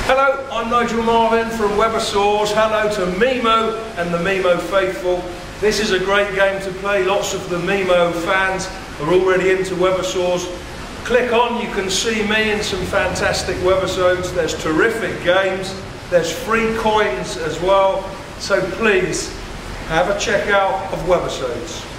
Hello, I'm Nigel Marven from Webersaws. Hello to Mimo and the Mimo faithful. This is a great game to play. Lots of the Mimo fans are already into Webersaws. Click on, you can see me in some fantastic Webersaws. There's terrific games. There's free coins as well. So please have a check out of Webersaws.